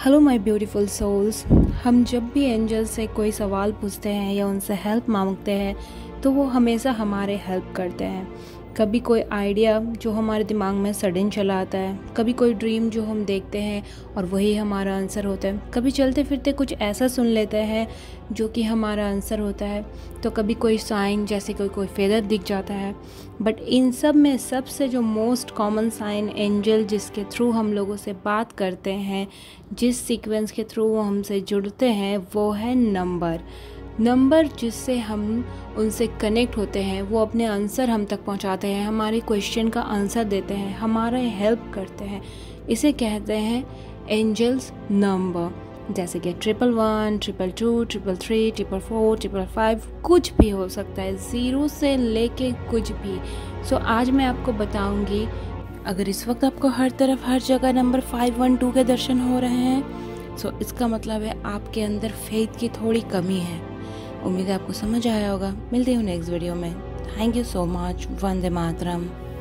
Hello my beautiful souls. हम जब भी एंजल से कोई सवाल पूछते हैं या उनसे हेल्प मांगते हैं तो वो हमेशा हमारे हेल्प करते हैं। कभी कोई आइडिया जो हमारे दिमाग में सडन चला आता है, कभी कोई ड्रीम जो हम देखते हैं और वही हमारा आंसर होता है, कभी चलते फिरते कुछ ऐसा सुन लेते हैं जो कि हमारा आंसर होता है, तो कभी कोई साइन जैसे कोई फेदर दिख जाता है। बट इन सब में सबसे जो मोस्ट कॉमन साइन एंजल जिसके थ्रू हम लोगों से बात करते हैं, जिस सीक्वेंस के थ्रू वो हमसे जुड़ते हैं, वो है नंबर जिससे हम उनसे कनेक्ट होते हैं। वो अपने आंसर हम तक पहुंचाते हैं, हमारे क्वेश्चन का आंसर देते हैं, हमारा हेल्प करते हैं। इसे कहते हैं एंजल्स नंबर, जैसे कि 111, 222, 333, 444, 555, कुछ भी हो सकता है, 0 से लेके कुछ भी। सो आज मैं आपको बताऊंगी, अगर इस वक्त आपको हर तरफ हर जगह नंबर 512 के दर्शन हो रहे हैं, सो इसका मतलब है आपके अंदर फेथ की थोड़ी कमी है। उम्मीद है आपको समझ आया होगा। मिलती हूँ नेक्स्ट वीडियो में। Thank you so much. Vande Mataram.